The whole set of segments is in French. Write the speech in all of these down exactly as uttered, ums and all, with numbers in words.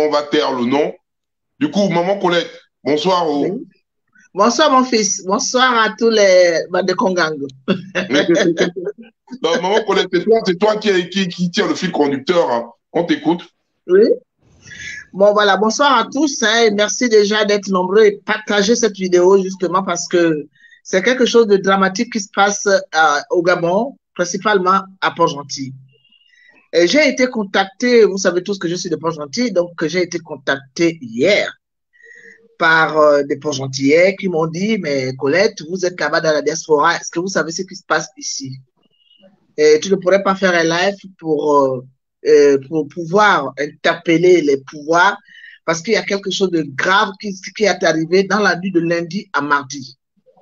on va taire le nom. Du coup, maman Colette, bonsoir. Oui. Au... Bonsoir, mon fils. Bonsoir à tous les de Congango. Non, maman Colette, c'est toi, c'est toi qui, qui, qui tire le fil conducteur, hein. On t'écoute. Oui. Bon, voilà. Bonsoir à tous, hein, et merci déjà d'être nombreux et partager cette vidéo justement parce que c'est quelque chose de dramatique qui se passe euh, au Gabon, principalement à Port-Gentil. Et j'ai été contacté, vous savez tous que je suis de Port-Gentil, donc j'ai été contacté hier par euh, des Port-Gentillais qui m'ont dit, mais Colette, vous êtes là-bas dans la diaspora, est-ce que vous savez ce qui se passe ici? Et tu ne pourrais pas faire un live pour, euh, euh, pour pouvoir interpeller les pouvoirs parce qu'il y a quelque chose de grave qui, qui est arrivé dans la nuit de lundi à mardi.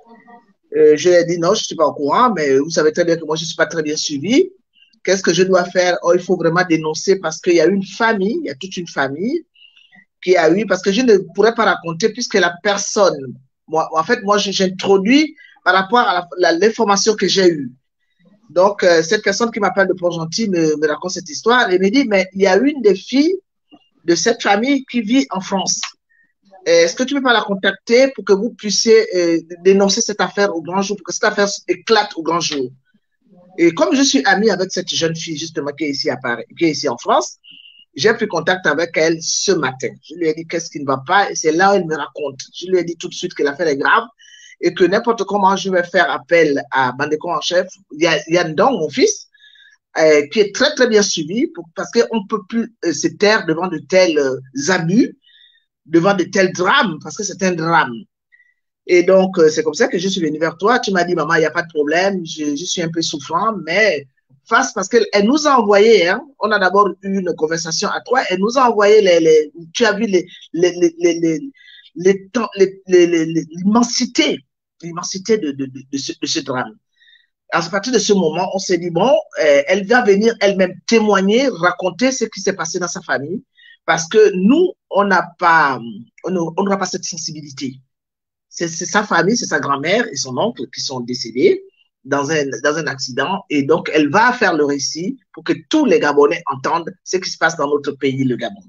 Euh, je lui ai dit non, je ne suis pas au courant, mais vous savez très bien que moi, je ne suis pas très bien suivi. Qu'est-ce que je dois faire? Oh, il faut vraiment dénoncer parce qu'il y a une famille, il y a toute une famille qui a eu, parce que je ne pourrais pas raconter puisque la personne, moi, en fait, moi, j'introduis par rapport à l'information que j'ai eue. Donc, euh, cette personne qui m'appelle de Port-Gentil me, me raconte cette histoire et me dit, mais il y a une des filles de cette famille qui vit en France. Est-ce que tu peux pas la contacter pour que vous puissiez euh, dénoncer cette affaire au grand jour, pour que cette affaire éclate au grand jour? Et comme je suis amie avec cette jeune fille, justement, qui est ici à Paris, qui est ici en France, j'ai pris contact avec elle ce matin. Je lui ai dit qu'est-ce qui ne va pas et c'est là où elle me raconte. Je lui ai dit tout de suite que l'affaire est grave et que n'importe comment je vais faire appel à Bandeko en chef, Yann Dong, mon fils, euh, qui est très très bien suivi pour, parce qu'on ne peut plus euh, se taire devant de tels euh, abus, devant de tels drames, parce que c'est un drame. Et donc, euh, c'est comme ça que je suis venue vers toi. Tu m'as dit, maman, il n'y a pas de problème, je, je suis un peu souffrant, mais face, parce qu'elle nous a envoyé, hein, on a d'abord eu une conversation à toi, elle nous a envoyé, les, les, tu as vu les, les, les, les, les, les, les, les, les, l'immensité, l'immensité de, de, de, de, ce, de ce drame. À partir de ce moment, on s'est dit, bon, euh, elle va venir elle-même témoigner, raconter ce qui s'est passé dans sa famille, parce que nous, on n'a pas, on n'aura pas cette sensibilité. C'est sa famille, c'est sa grand-mère et son oncle qui sont décédés dans un, dans un accident. Et donc, elle va faire le récit pour que tous les Gabonais entendent ce qui se passe dans notre pays, le Gabon.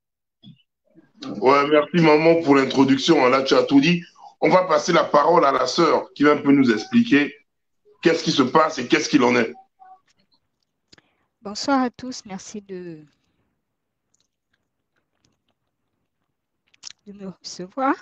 Ouais, merci maman pour l'introduction. Là, tu as tout dit. On va passer la parole à la sœur qui va un peu nous expliquer qu'est-ce qui se passe et qu'est-ce qu'il en est. Bonsoir à tous, merci de, de me recevoir.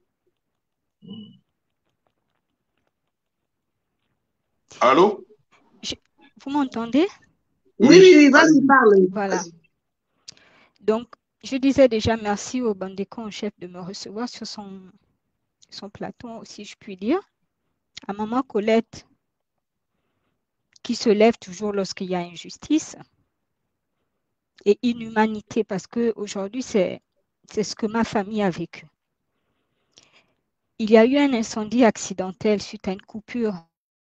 Allô? Je, vous m'entendez? Oui, oui, oui, vas-y, parle. Voilà. Vas Donc, je disais déjà merci au Bandeko en chef de me recevoir sur son, son plateau, si je puis dire. À maman Colette, qui se lève toujours lorsqu'il y a injustice et inhumanité, parce qu'aujourd'hui, c'est ce que ma famille a vécu. Il y a eu un incendie accidentel suite à une coupure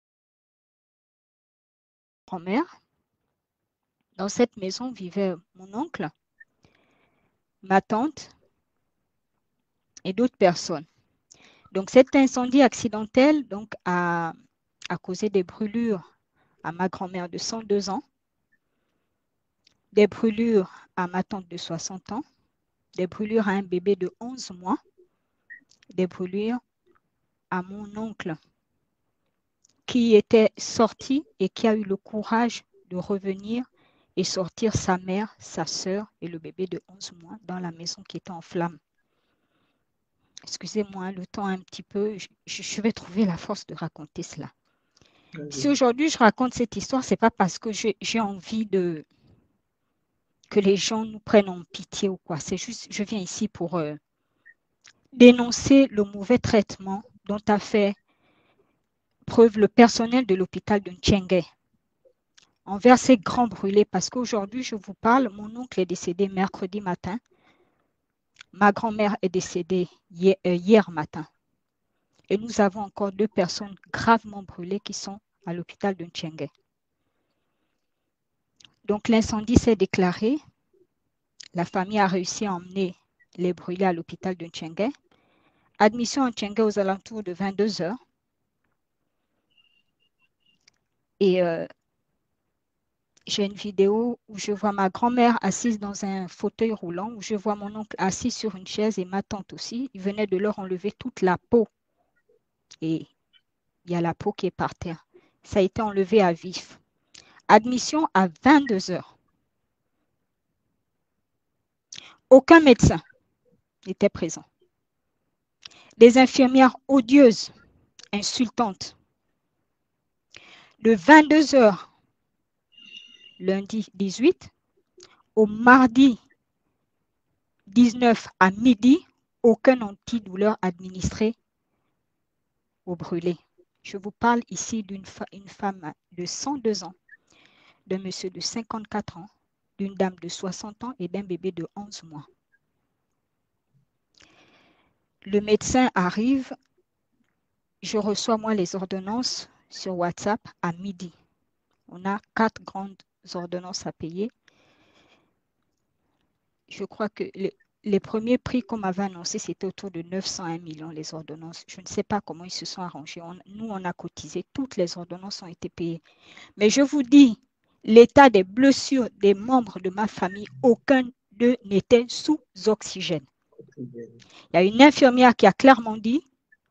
grand-mère. Dans cette maison vivait mon oncle, ma tante et d'autres personnes. Donc cet incendie accidentel donc, a, a causé des brûlures à ma grand-mère de cent deux ans, des brûlures à ma tante de soixante ans, des brûlures à un bébé de onze mois, des brûlures à mon oncle qui était sorti et qui a eu le courage de revenir et sortir sa mère, sa sœur et le bébé de onze mois dans la maison qui était en flammes. Excusez-moi, le temps un petit peu, je, je vais trouver la force de raconter cela. Si aujourd'hui je raconte cette histoire, ce n'est pas parce que j'ai envie de que les gens nous prennent en pitié ou quoi. C'est juste, je viens ici pour euh, dénoncer le mauvais traitement dont a fait preuve le personnel de l'hôpital de Ntchengue envers ces grands brûlés. Parce qu'aujourd'hui, je vous parle, mon oncle est décédé mercredi matin. Ma grand-mère est décédée hier, euh, hier matin. Et nous avons encore deux personnes gravement brûlées qui sont à l'hôpital de Ntchengue. Donc l'incendie s'est déclaré. La famille a réussi à emmener les brûlés à l'hôpital de Ntchengue. Admission à Ntchengue aux alentours de vingt-deux heures. Et, euh, j'ai une vidéo où je vois ma grand-mère assise dans un fauteuil roulant, où je vois mon oncle assis sur une chaise et ma tante aussi. Ils venaient de leur enlever toute la peau. Et il y a la peau qui est par terre. Ça a été enlevé à vif. Admission à vingt-deux heures. Aucun médecin n'était présent. Des infirmières odieuses, insultantes. De vingt-deux heures, lundi dix-huit, au mardi dix-neuf à midi, aucun antidouleur administré au brûlé. Je vous parle ici d'une fa une femme de cent deux ans, d'un monsieur de cinquante-quatre ans, d'une dame de soixante ans et d'un bébé de onze mois. Le médecin arrive, je reçois moi les ordonnances sur WhatsApp à midi. On a quatre grandes ordonnances à payer. Je crois que les, les premiers prix qu'on m'avait annoncé, c'était autour de neuf cent un millions les ordonnances. Je ne sais pas comment ils se sont arrangés. On, nous, on a cotisé. Toutes les ordonnances ont été payées. Mais je vous dis, l'état des blessures des membres de ma famille, aucun d'eux n'était sous oxygène. Il y a une infirmière qui a clairement dit,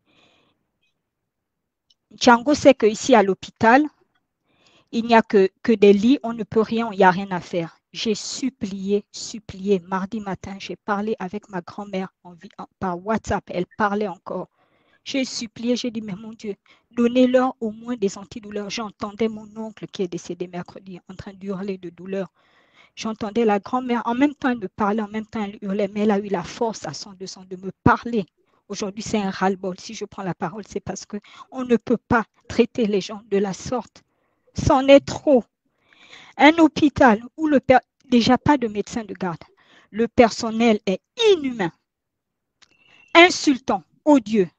Django sait qu'ici à l'hôpital, il n'y a que, que des lits, on ne peut rien, il n'y a rien à faire. J'ai supplié, supplié. Mardi matin, j'ai parlé avec ma grand-mère par WhatsApp. Elle parlait encore. J'ai supplié, j'ai dit, mais mon Dieu, donnez-leur au moins des antidouleurs. J'entendais mon oncle qui est décédé mercredi en train d'hurler de douleur. J'entendais la grand-mère, en même temps elle me parlait, en même temps elle hurlait, mais elle a eu la force à cent deux cents de me parler. Aujourd'hui, c'est un ras-le-bol. Si je prends la parole, c'est parce qu'on ne peut pas traiter les gens de la sorte. C'en est trop. Un hôpital où le per... déjà pas de médecin de garde. Le personnel est inhumain, insultant, odieux.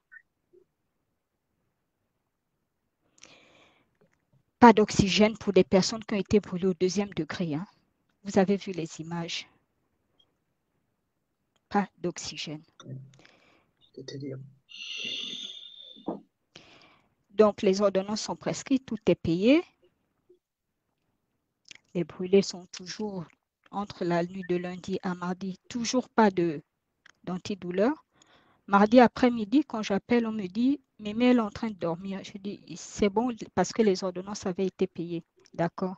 Pas d'oxygène pour des personnes qui ont été brûlées au deuxième degré. Hein. Vous avez vu les images. Pas d'oxygène. Donc, les ordonnances sont prescrites, tout est payé. Les brûlés sont toujours entre la nuit de lundi à mardi, toujours pas de d'antidouleur. Mardi après-midi, quand j'appelle, on me dit, Mémé, elle est en train de dormir. Je dis, c'est bon parce que les ordonnances avaient été payées. D'accord.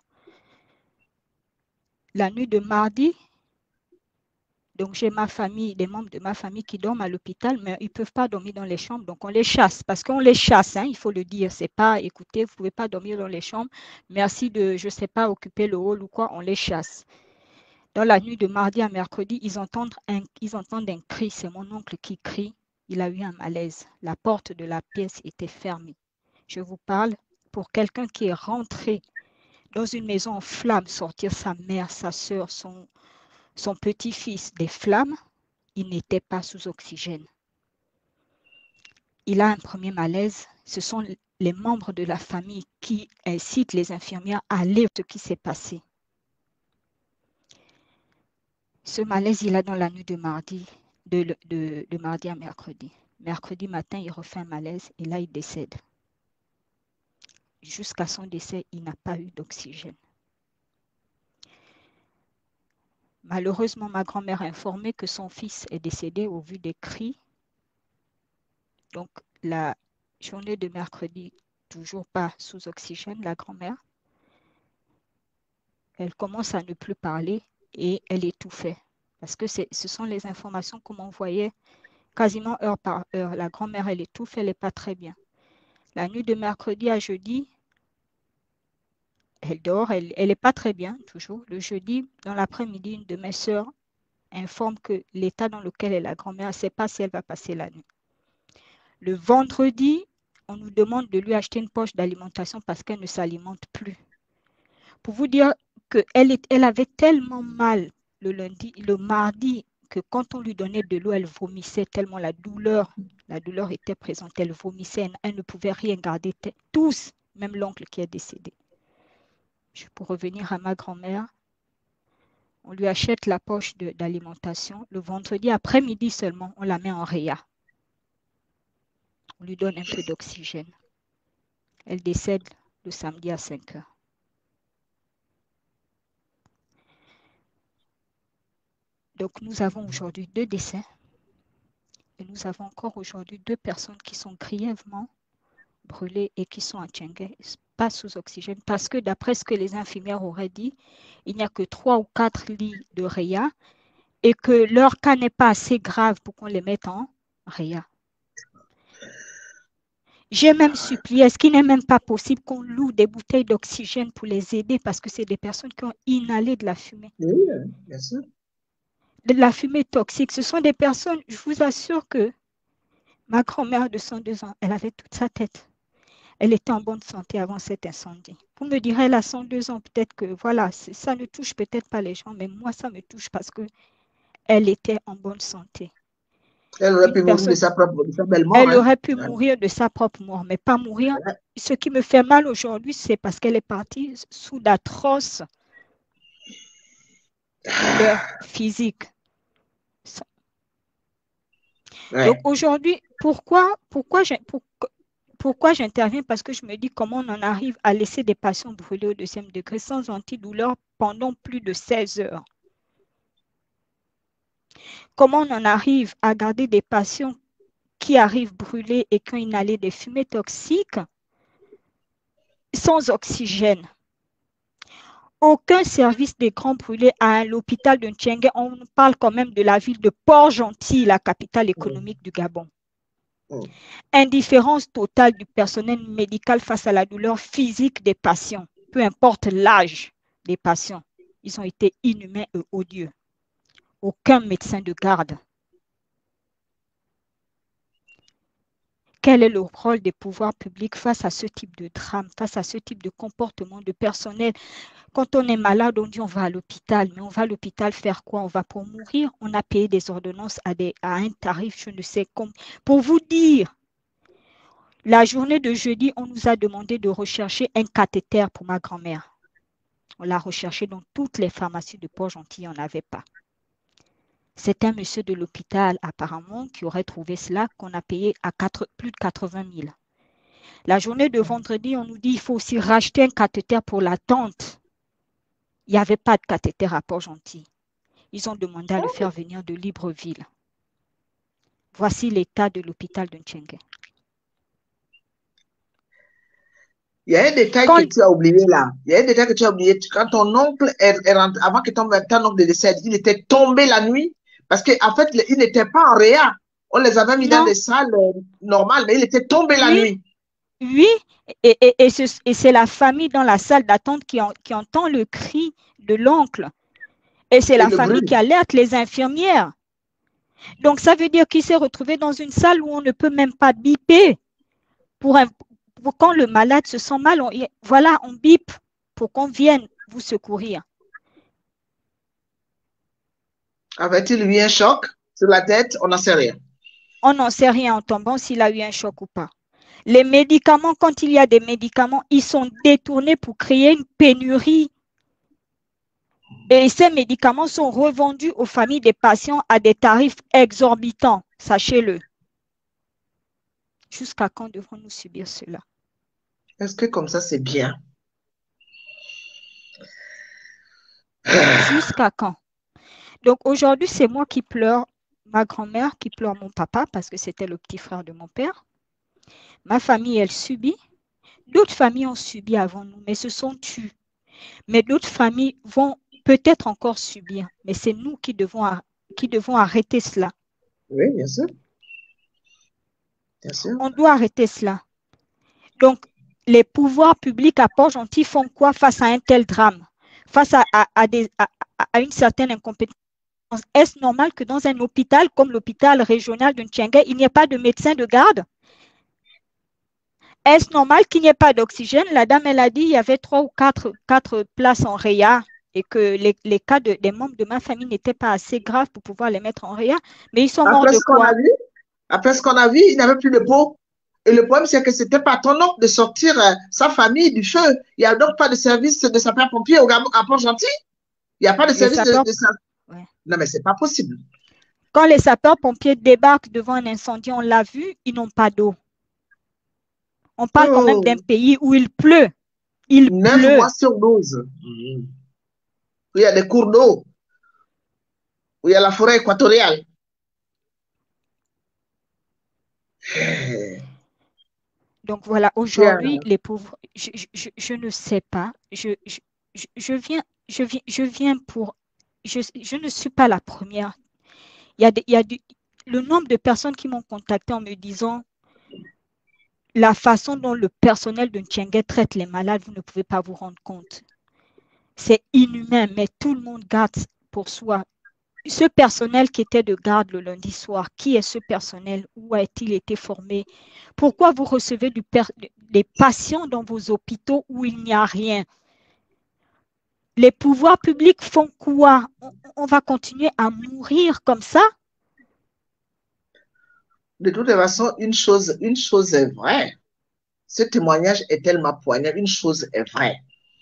La nuit de mardi, donc j'ai ma famille, des membres de ma famille qui dorment à l'hôpital, mais ils ne peuvent pas dormir dans les chambres, donc on les chasse. Parce qu'on les chasse, hein, il faut le dire. C'est pas, écoutez, vous ne pouvez pas dormir dans les chambres. Merci de, je ne sais pas, occuper le hall ou quoi, on les chasse. Dans la nuit de mardi à mercredi, ils entendent un, ils entendent un cri. C'est mon oncle qui crie. Il a eu un malaise. La porte de la pièce était fermée. Je vous parle pour quelqu'un qui est rentré dans une maison en flammes, sortir sa mère, sa soeur, son, son petit-fils des flammes, il n'était pas sous oxygène. Il a un premier malaise. Ce sont les membres de la famille qui incitent les infirmières à aller ce qui s'est passé. Ce malaise, il a dans la nuit de mardi, de, de, de mardi à mercredi. Mercredi matin, il refait un malaise et là, il décède. Jusqu'à son décès, il n'a pas eu d'oxygène. Malheureusement, ma grand-mère a informé que son fils est décédé au vu des cris. Donc, la journée de mercredi, toujours pas sous oxygène, la grand-mère. Elle commence à ne plus parler et elle étouffait. Parce que ce sont les informations qu'on m'envoyait quasiment heure par heure. La grand-mère, elle étouffe, elle n'est pas très bien. La nuit de mercredi à jeudi, elle dort, elle n'est pas très bien toujours. Le jeudi, dans l'après-midi, une de mes sœurs informe que l'état dans lequel est la grand-mère, elle ne sait pas si elle va passer la nuit. Le vendredi, on nous demande de lui acheter une poche d'alimentation parce qu'elle ne s'alimente plus. Pour vous dire qu'elle elle avait tellement mal le lundi, le mardi, que quand on lui donnait de l'eau, elle vomissait tellement la douleur, la douleur était présente, elle vomissait, elle, elle ne pouvait rien garder, tous, même l'oncle qui est décédé. Pour revenir à ma grand-mère, on lui achète la poche d'alimentation. Le vendredi après-midi seulement, on la met en réa. On lui donne un peu d'oxygène. Elle décède le samedi à cinq heures. Donc, nous avons aujourd'hui deux décès et nous avons encore aujourd'hui deux personnes qui sont grièvement brûlées et qui sont à Tchengué, pas sous oxygène, parce que d'après ce que les infirmières auraient dit, il n'y a que trois ou quatre lits de R E A et que leur cas n'est pas assez grave pour qu'on les mette en R E A. J'ai même supplié, est-ce qu'il n'est même pas possible qu'on loue des bouteilles d'oxygène pour les aider parce que c'est des personnes qui ont inhalé de la fumée. Oui, bien sûr. De la fumée toxique. Ce sont des personnes, je vous assure que ma grand-mère de cent deux ans, elle avait toute sa tête. Elle était en bonne santé avant cet incendie. Vous me direz, elle a cent deux ans, peut-être que voilà, ça ne touche peut-être pas les gens, mais moi, ça me touche parce qu'elle était en bonne santé. Elle aurait Une pu personne, mourir de sa propre de sa belle mort. Elle hein. aurait pu Ouais. mourir de sa propre mort, mais pas mourir. Ouais. Ce qui me fait mal aujourd'hui, c'est parce qu'elle est partie sous d'atroces douleurs physiques. Ouais. Donc aujourd'hui, pourquoi, pourquoi, j'ai- pour- pourquoi j'interviens? Parce que je me dis comment on en arrive à laisser des patients brûler au deuxième degré sans antidouleur pendant plus de seize heures. Comment on en arrive à garder des patients qui arrivent brûlés et qui ont inhalé des fumées toxiques sans oxygène. Aucun service des grands brûlés à l'hôpital de Ntchengué. On parle quand même de la ville de Port-Gentil, la capitale économique du Gabon. Mm. Indifférence totale du personnel médical face à la douleur physique des patients, peu importe l'âge des patients. Ils ont été inhumains et odieux. Aucun médecin de garde. Quel est le rôle des pouvoirs publics face à ce type de drame, face à ce type de comportement de personnel? Quand on est malade, on dit on va à l'hôpital, mais on va à l'hôpital faire quoi? On va pour mourir. On a payé des ordonnances à, des, à un tarif, je ne sais comment. Pour vous dire, la journée de jeudi, on nous a demandé de rechercher un cathéter pour ma grand-mère. On l'a recherché dans toutes les pharmacies de Port-Gentil, on n'avait pas. C'est un monsieur de l'hôpital, apparemment, qui aurait trouvé cela, qu'on a payé à quatre, plus de quatre-vingt mille. La journée de vendredi, on nous dit qu'il faut aussi racheter un cathéter pour la tante. Il n'y avait pas de cathéter à Port-Gentil. Ils ont demandé à le faire venir de Libreville. Voici l'état de l'hôpital de Ntchengué. Il y a un détail Quand- que tu as oublié là. Il y a un détail que tu as oublié. Quand ton oncle est, est rentré, avant que ton, ton oncle décède, il était tombé la nuit parce qu'en fait, il n'était pas en réa. On les avait mis Non. dans des salles euh, normales, mais il était tombé la Oui. nuit. Oui, et, et, et ce- et c'est la famille dans la salle d'attente qui, en- qui entend le cri de l'oncle. Et c'est Et la le famille bruit. qui alerte les infirmières. Donc, ça veut dire qu'il s'est retrouvé dans une salle où on ne peut même pas biper. Pour, un, pour quand le malade se sent mal, on, voilà, on bip pour qu'on vienne vous secourir. Avait-il eu un choc sur la tête? On n'en sait rien. On n'en sait rien en tombant s'il a eu un choc ou pas. Les médicaments, quand il y a des médicaments, ils sont détournés pour créer une pénurie. Et ces médicaments sont revendus aux familles des patients à des tarifs exorbitants, sachez-le. Jusqu'à quand devrons-nous subir cela? Est-ce que comme ça, c'est bien? Jusqu'à quand? Donc aujourd'hui, c'est moi qui pleure, ma grand-mère qui pleure mon papa parce que c'était le petit frère de mon père. Ma famille, elle subit. D'autres familles ont subi avant nous, mais se sont tues. Mais d'autres familles vont peut-être encore subir, mais c'est nous qui devons, qui devons arrêter cela. Oui, bien sûr. Bien sûr. On doit arrêter cela. Donc, les pouvoirs publics à Port-Gentil font quoi face à un tel drame? Face à, à, à, des, à, à une certaine incompétence? Est-ce normal que dans un hôpital comme l'hôpital régional de Ntchengué, il n'y ait pas de médecin de garde? Est-ce normal qu'il n'y ait pas d'oxygène? La dame, elle a dit qu'il y avait trois ou quatre, quatre places en R E A et que les, les cas de, des membres de ma famille n'étaient pas assez graves pour pouvoir les mettre en R E A. Mais ils sont morts Après de ce qu'on quoi? a vu, après ce qu'on a vu, il n'avait plus de peau. Et le problème, c'est que ce n'était pas ton oncle de sortir euh, sa famille du feu. Il n'y a donc pas de service de sapeurs-pompiers au Gabon, à Port-Gentil. Il n'y a pas de Les service sapeurs- de, de ça. Ouais. Non, mais c'est pas possible. Quand les sapeurs-pompiers débarquent devant un incendie, on l'a vu, ils n'ont pas d'eau. On parle quand même Oh, d'un pays où il pleut. Il neuf pleut. mois sur douze. Mhm. Il y a des cours d'eau. où il y a la forêt équatoriale. Donc voilà, aujourd'hui, les pauvres, je, je, je ne sais pas, je, je, je, viens, je, viens, je viens pour, je, je ne suis pas la première. Il y a, des, il y a du, le nombre de personnes qui m'ont contacté en me disant la façon dont le personnel de Ntchengue traite les malades, vous ne pouvez pas vous rendre compte. C'est inhumain, mais tout le monde garde pour soi. Ce personnel qui était de garde le lundi soir, qui est ce personnel? Où a-t-il été formé? Pourquoi vous recevez du des patients dans vos hôpitaux où il n'y a rien? Les pouvoirs publics font quoi? on, on va continuer à mourir comme ça? De toute façon, une chose, une chose est vraie. Ce témoignage est tellement poignant. Une chose est vraie.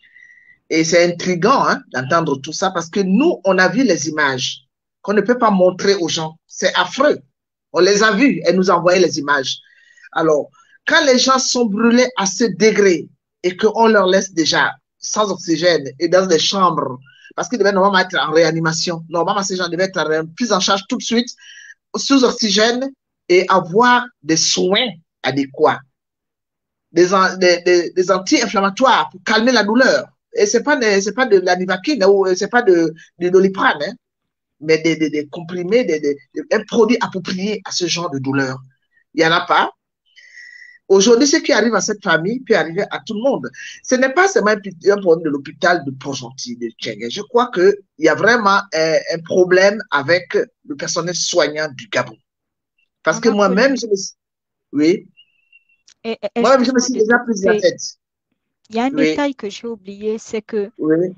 Et c'est intriguant hein, d'entendre tout ça parce que nous, on a vu les images qu'on ne peut pas montrer aux gens. C'est affreux. On les a vus et nous a envoyé les images. Alors, quand les gens sont brûlés à ce degré et qu'on leur laisse déjà sans oxygène et dans des chambres, parce qu'ils devaient normalement être en réanimation, normalement ces gens devaient être pris en charge tout de suite sous oxygène et avoir des soins adéquats, des, des, des, des anti-inflammatoires pour calmer la douleur. Et ce n'est pas, pas de la Nivaquine, ce n'est pas de, de Doliprane, hein, mais des, des, des comprimés, des, des, un produit approprié à ce genre de douleur. Il n'y en a pas. Aujourd'hui, ce qui arrive à cette famille peut arriver à tout le monde. Ce n'est pas seulement un problème de l'hôpital de Port-Gentil, de Ntchengue. Je crois qu'il y a vraiment un, un problème avec le personnel soignant du Gabon. Parce On que moi-même, je me suis... Oui. Moi-même, je me suis déjà prise la tête. Il y a un oui. détail que j'ai oublié, c'est que oui.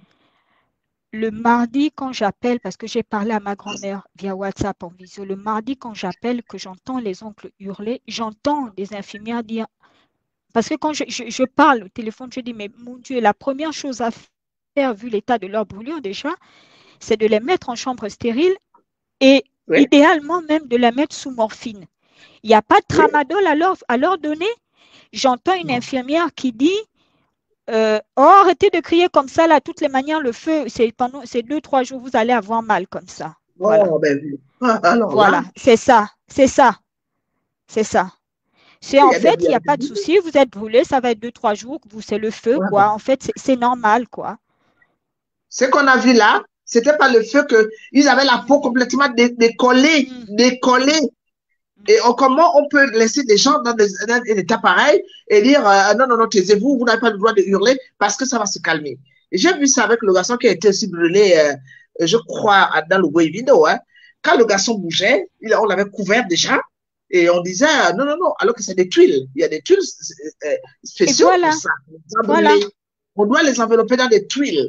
le mardi, quand j'appelle, parce que j'ai parlé à ma grand-mère via WhatsApp en visio, le mardi, quand j'appelle, que j'entends les oncles hurler, j'entends des infirmières dire, parce que quand je, je, je parle au téléphone, je dis, mais mon Dieu, la première chose à faire, vu l'état de leur brûlure déjà, c'est de les mettre en chambre stérile et oui. idéalement même de les mettre sous morphine. Il n'y a pas de tramadol à leur, à leur donner. J'entends une non. infirmière qui dit, Euh, oh, arrêtez de crier comme ça, là, toutes les manières, le feu, c'est pendant ces deux, trois jours, vous allez avoir mal comme ça. Oh, voilà, ben, alors, voilà. c'est ça, c'est ça, c'est ça. C'est en fait, il n'y a pas de souci, vous êtes brûlé, ça va être deux, trois jours, vous, c'est le feu, ouais. quoi. En fait, c'est normal, quoi. Ce qu'on a vu là, c'était pas le feu qu'ils avaient la peau complètement dé décollée, mm. décollée. Et on, comment on peut laisser des gens dans, des, dans un état pareil et dire euh, non, non, non, taisez-vous, vous, vous n'avez pas le droit de hurler parce que ça va se calmer. Et j'ai vu ça avec le garçon qui a été aussi brûlé, euh, je crois, dans le Wavino. Hein. Quand le garçon bougeait, il, on l'avait couvert déjà et on disait euh, non, non, non, alors que c'est des tuiles. Il y a des tuiles euh, spéciaux voilà. pour ça. Voilà. On doit les envelopper dans des tuiles,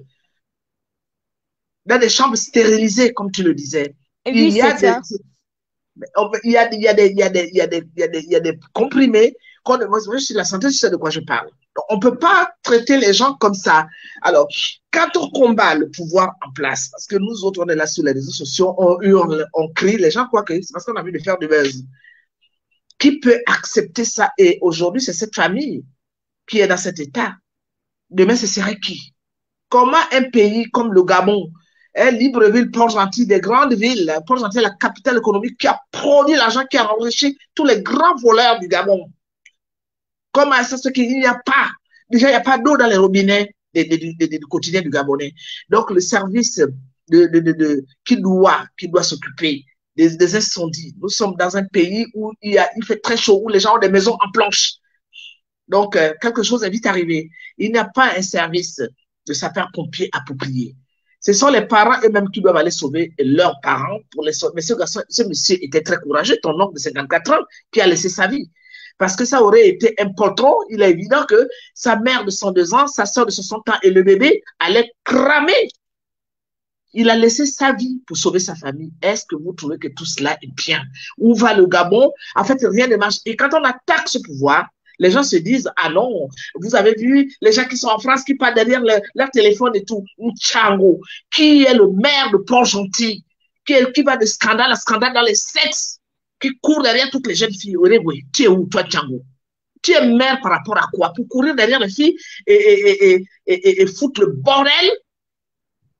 dans des chambres stérilisées, comme tu le disais. Et oui, il y a des. Ça. Il y a, il y a des, il y a des, il y a des, il y a des, il y a des comprimés. Quand moi, je suis la santé, je sais de quoi je parle. Donc, on ne peut pas traiter les gens comme ça. Alors, quand on combat le pouvoir en place, parce que nous autres, on est là sur les réseaux sociaux, on hurle, on crie, les gens croient que c'est parce qu'on a envie de faire du buzz. Qui peut accepter ça? Et aujourd'hui, c'est cette famille qui est dans cet état. Demain, ce serait qui? Comment un pays comme le Gabon, Hein, Libreville, Port-Gentil, des grandes villes. Port-Gentil est la capitale économique qui a produit l'argent, qui a enrichi tous les grands voleurs du Gabon. Comment est-ce qu'il n'y a pas? Déjà, il n'y a pas d'eau dans les robinets du quotidien du Gabonais. Donc, le service de, de, de, de, qui doit, qui doit s'occuper des, des incendies. Nous sommes dans un pays où il, y a, il fait très chaud, où les gens ont des maisons en planche. Donc, euh, quelque chose est vite arrivé. Il n'y a pas un service de sapeurs-pompiers approprié. Ce sont les parents eux-mêmes qui doivent aller sauver leurs parents pour les sauver. Mais ce garçon, ce monsieur était très courageux, ton oncle de cinquante-quatre ans, qui a laissé sa vie. Parce que ça aurait été un poltron. Il est évident que sa mère de cent deux ans, sa soeur de soixante ans et le bébé allaient cramer. Il a laissé sa vie pour sauver sa famille. Est-ce que vous trouvez que tout cela est bien? Où va le Gabon? En fait, rien ne marche. Et quand on attaque ce pouvoir, les gens se disent, ah non, vous avez vu les gens qui sont en France qui parlent derrière le, leur téléphone et tout. Ntchango, qui est le maire de Port-Gentil, qui, qui va de scandale à scandale dans les sexes, qui court derrière toutes les jeunes filles. Oui, tu es où, toi, Ntchango? Tu es maire par rapport à quoi? Pour courir derrière les filles et, et, et, et, et, et foutre le bordel?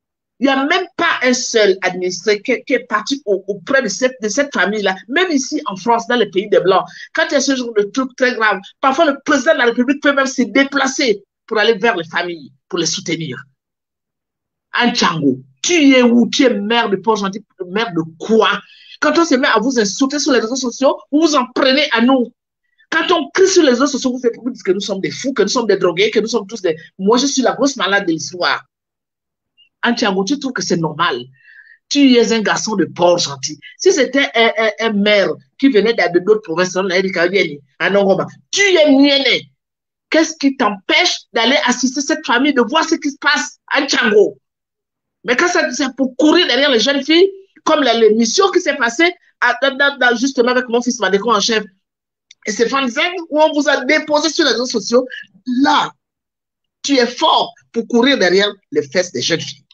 Il n'y a même pas un seul administré qui, qui est parti au, auprès de cette, de cette famille-là. Même ici en France, dans les pays des Blancs, quand il y a ce genre de trucs très graves, parfois le président de la République peut même se déplacer pour aller vers les familles, pour les soutenir. Un Tchango, tu es où? Tu es maire de Port-Gentil, maire de quoi? Quand on se met à vous insulter sur les réseaux sociaux, vous vous en prenez à nous. Quand on crie sur les réseaux sociaux, vous faites vous dites que nous sommes des fous, que nous sommes des drogués, que nous sommes tous des... Moi, je suis la grosse malade de l'histoire. Antiago, tu trouves que c'est normal? Tu es un garçon de Port-Gentil. Si c'était un, un, un maire qui venait de d'autres provinces, tu es niéné. Qu'est-ce qui t'empêche d'aller assister cette famille, de voir ce qui se passe à Tchango? Mais quand c'est pour courir derrière les jeunes filles, comme l'émission qui s'est passée à, à, à, justement avec mon fils Madeko en chef, et c'est Fanzeng, où on vous a déposé sur les réseaux sociaux, là, tu es fort pour courir derrière les fesses des jeunes filles.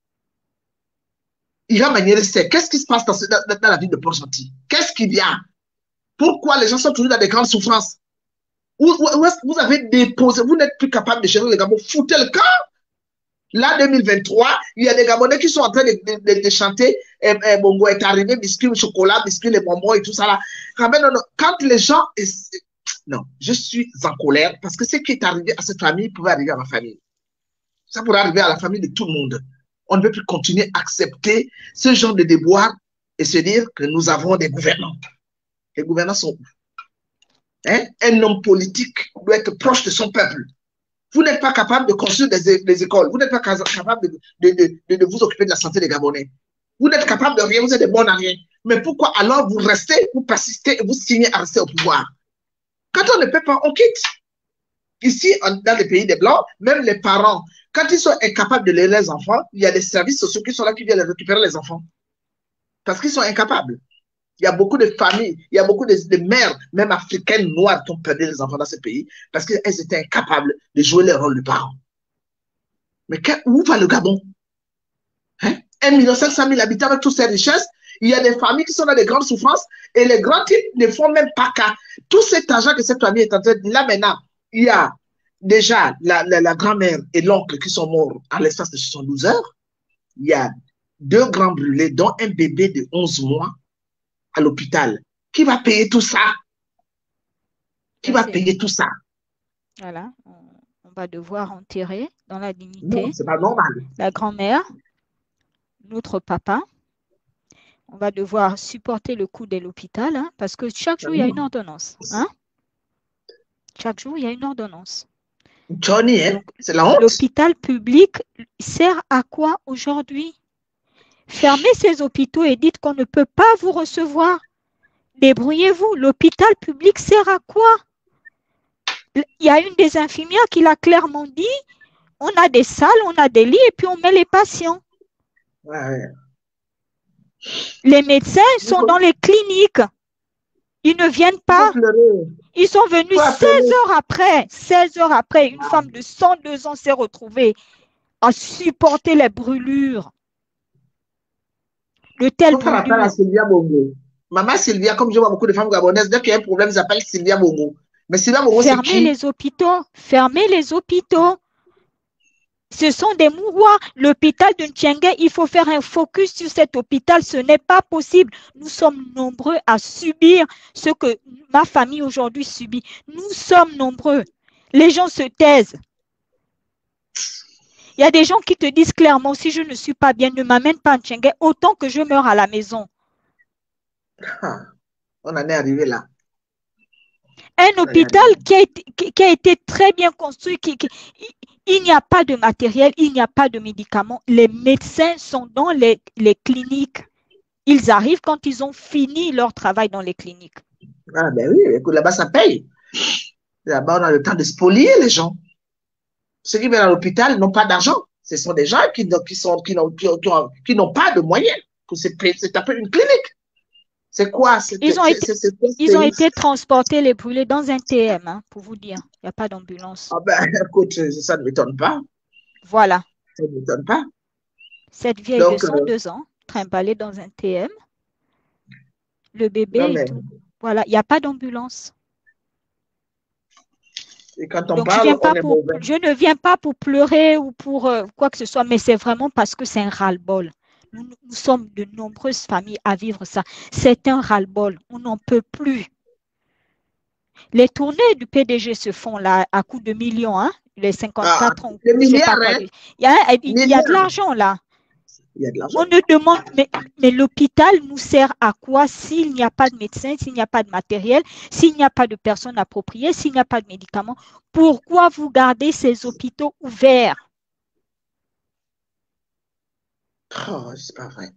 Il va manier c'est qu'est-ce qui se passe dans, dans, dans la ville de Port-Gentil? Qu'est-ce qu'il y a? Pourquoi les gens sont toujours dans des grandes souffrances? Où, où, où est-ce que vous avez déposé? Vous n'êtes plus capable de gérer les Gabons. Foutez le camp. Là, deux mille vingt-trois, il y a des Gabonais qui sont en train de, de, de, de chanter eh, eh, Bongo est arrivé, biscuit, chocolat, biscuit, les bonbons et tout ça là. Non, non, quand les gens... Non, je suis en colère parce que ce qui est arrivé à cette famille pouvait arriver à ma famille. Ça pourrait arriver à la famille de tout le monde. On ne peut plus continuer à accepter ce genre de déboires et se dire que nous avons des gouvernants. Les gouvernants sont où? Hein? Un homme politique doit être proche de son peuple. Vous n'êtes pas capable de construire des, des écoles. Vous n'êtes pas capable de, de, de, de, de vous occuper de la santé des Gabonais. Vous n'êtes capable de rien, vous êtes des bons à rien. Mais pourquoi alors vous restez, vous persistez et vous signez à rester au pouvoir? Quand on ne peut pas, on quitte. Ici, dans les pays des Blancs, même les parents, quand ils sont incapables de lérer les enfants, il y a des services sociaux qui sont là qui viennent récupérer les enfants. Parce qu'ils sont incapables. Il y a beaucoup de familles, il y a beaucoup de, de mères, même africaines, noires, qui ont perdu les enfants dans ce pays parce qu'elles étaient incapables de jouer le rôle de parents. Mais quand, où va le Gabon? Hein? un million cinq cent mille habitants avec toutes ces richesses, il y a des familles qui sont dans des grandes souffrances et les grands types ne font même pas cas. Tout cet argent que cette famille est en train de... Là maintenant, il y a déjà la, la, la grand-mère et l'oncle qui sont morts à l'espace de soixante-douze heures. Il y a deux grands brûlés, dont un bébé de onze mois à l'hôpital. Qui va payer tout ça? Qui va payer tout ça? Voilà, on va devoir enterrer dans la dignité. Non, c'est pas normal. La grand-mère, notre papa. On va devoir supporter le coût de l'hôpital, hein, parce que chaque jour, il y a une ordonnance. Hein? Chaque jour, il y a une ordonnance. Johnny, hein? C'est la honte. L'hôpital public sert à quoi aujourd'hui? Fermez ces hôpitaux et dites qu'on ne peut pas vous recevoir. Débrouillez-vous. L'hôpital public sert à quoi? Il y a une des infirmières qui l'a clairement dit. On a des salles, on a des lits et puis on met les patients. Ouais, ouais. Les médecins sont dans les cliniques. Ils ne viennent pas. Ils sont venus seize heures après. seize heures après, une femme de cent deux ans s'est retrouvée à supporter les brûlures. De telles brûlures. On appelle à Sylvia Bongo. Maman Sylvia, comme je vois beaucoup de femmes gabonaises, dès qu'il y a un problème, ils appellent Sylvia Bongo. Mais Sylvia Bongo, c'est qui? Fermez les hôpitaux. Fermez les hôpitaux. Ce sont des mouroirs. L'hôpital de Ntchengue, il faut faire un focus sur cet hôpital. Ce n'est pas possible. Nous sommes nombreux à subir ce que ma famille aujourd'hui subit. Nous sommes nombreux. Les gens se taisent. Il y a des gens qui te disent clairement, si je ne suis pas bien, ne m'amène pas à Ntchengue, autant que je meure à la maison. Ah, on en est arrivé là. Un hôpital qui a été, qui, qui a été très bien construit, qui, qui, il n'y a pas de matériel, il n'y a pas de médicaments. Les médecins sont dans les, les cliniques. Ils arrivent quand ils ont fini leur travail dans les cliniques. Ah ben oui, écoute, là-bas, ça paye. Là-bas, on a le temps de spolier les gens. Ceux qui viennent à l'hôpital n'ont pas d'argent. Ce sont des gens qui, qui, sont, qui, n'ont, qui, qui, qui n'ont pas de moyens pour se taper une clinique. C'est quoi? Ils ont, été, c'est, c'est, c'est, ils ont été transportés, les brûlés, dans un T M, hein, pour vous dire. Il n'y a pas d'ambulance. Ah ben, écoute, ça ne m'étonne pas. Voilà. Ça ne m'étonne pas. Cette vieille Donc, de cent deux euh, ans, trimballée dans un T M. Le bébé, non, mais... et tout. Voilà, il n'y a pas d'ambulance. Et quand on Donc, parle, je, viens on pas est pour, mauvais. je ne viens pas pour pleurer ou pour euh, quoi que ce soit, mais c'est vraiment parce que c'est un ras-le-bol. Nous, nous sommes de nombreuses familles à vivre ça. C'est un ras-le-bol. On n'en peut plus. Les tournées du P D G se font là à coups de millions, hein? Les Ah, cinquante-quatre ans, les je ne sais pas milliards, quoi. hein? Il y a, il y a de Milliards. l'argent là. Il y a de l'argent. On ne demande, mais, mais l'hôpital nous sert à quoi s'il n'y a pas de médecin, s'il n'y a pas de matériel, s'il n'y a pas de personnes appropriées, s'il n'y a pas de médicaments? Pourquoi vous gardez ces hôpitaux ouverts? Oh, c'est pas vrai.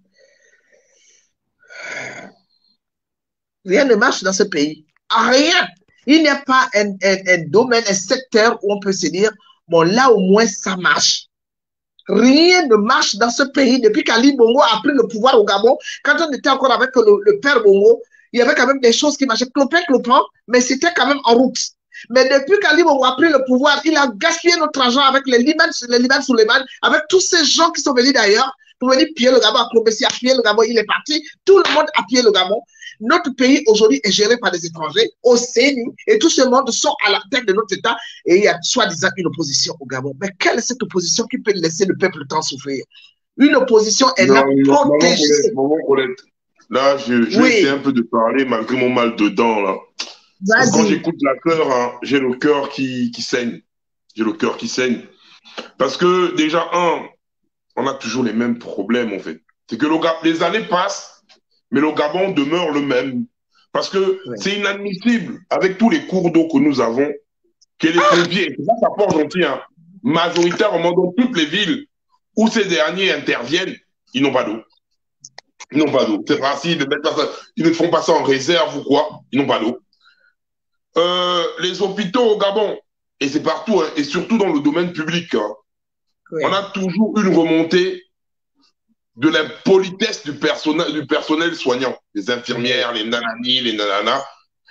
Rien ne marche dans ce pays. Rien. Il n'y a pas un, un, un domaine, un secteur où on peut se dire, bon, là au moins ça marche. Rien ne marche dans ce pays depuis qu'Ali Bongo a pris le pouvoir au Gabon. Quand on était encore avec le, le père Bongo, il y avait quand même des choses qui marchaient clopin, clopin, mais c'était quand même en route. Mais depuis qu'Ali Bongo a pris le pouvoir, il a gaspillé notre argent avec les Liban, les Liban Suleiman, avec tous ces gens qui sont venus d'ailleurs pour venir piller le Gabon, à piller le Gabon, il est parti. Tout le monde a pillé le Gabon. Notre pays aujourd'hui est géré par des étrangers au C N U et tout ce monde sont à la tête de notre État et il y a soi-disant une opposition au Gabon. Mais quelle est cette opposition qui peut laisser le peuple tant souffrir? Une opposition est là pour protéger. Maman Colette, là, je, je oui. vais essayer un peu de parler malgré mon mal de dents, là. Parce que quand j'écoute la cœur, hein, j'ai le cœur qui, qui saigne. J'ai le cœur qui saigne. Parce que déjà, un, on a toujours les mêmes problèmes, en fait. C'est que le, les années passent, mais le Gabon demeure le même. Parce que oui. c'est inadmissible, avec tous les cours d'eau que nous avons, que les pompiers, c'est pas ça port gentil, hein, majoritairement dans toutes les villes où ces derniers interviennent, ils n'ont pas d'eau. Ils n'ont pas d'eau. C'est pas si ils ne font pas ça en réserve ou quoi, ils n'ont pas d'eau. Euh, les hôpitaux au Gabon, et c'est partout, hein, et surtout dans le domaine public, hein, oui. on a toujours une remontée de l'impolitesse du personnel, du personnel soignant, les infirmières, les nanani, les nananas.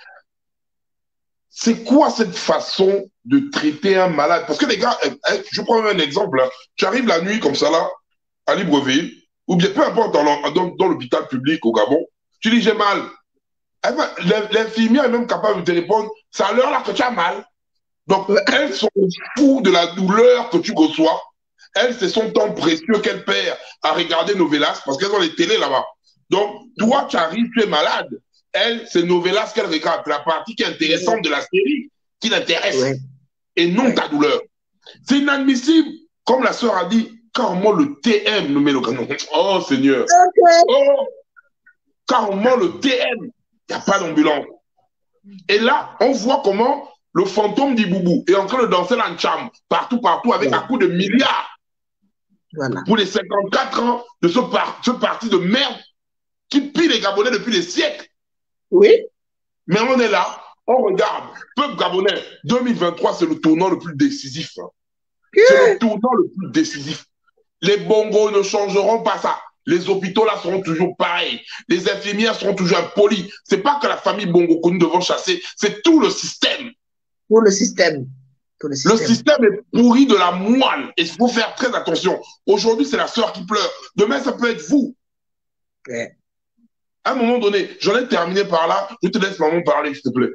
C'est quoi cette façon de traiter un malade? Parce que les gars, je prends un exemple, hein. Tu arrives la nuit comme ça là, à Libreville, ou bien peu importe dans l'hôpital public au Gabon, tu dis j'ai mal. L'infirmière est même capable de te répondre, c'est à l'heure là que tu as mal. Donc elles sont fous de la douleur que tu reçois. Elles, c'est son temps précieux qu'elle perd à regarder Novelas parce qu'elles ont les télés là-bas. Donc, toi, tu arrives, tu es malade. Elle, c'est Novelas qu'elle regarde, la partie qui est intéressante oui. de la série, qui l'intéresse, oui. et non oui. ta douleur. C'est inadmissible. Comme la sœur a dit, carrément le T M nous met le canon. Oh Seigneur. Okay. Oh, carrément le T M. Il n'y a pas d'ambulance. Et là, on voit comment le fantôme d'Iboubou est en train de danser l'ancham partout, partout, avec oui. un coup de milliards. Voilà. Pour les cinquante-quatre ans de ce, par ce parti de merde qui pille les Gabonais depuis des siècles. Oui. Mais on est là, on regarde. Peuple gabonais, deux mille vingt-trois, c'est le tournant le plus décisif. Hein. C'est le tournant le plus décisif. Les bongos ne changeront pas ça. Les hôpitaux là seront toujours pareils. Les infirmières seront toujours impolies. C'est pas que la famille bongo que nous devons chasser, c'est tout le système. Pour le système. Le système. le système est pourri de la moelle et il faut faire très attention. Aujourd'hui, c'est la sœur qui pleure. Demain, ça peut être vous. Ouais. À un moment donné, j'en ai terminé par là. Je te laisse maman parler, s'il te plaît.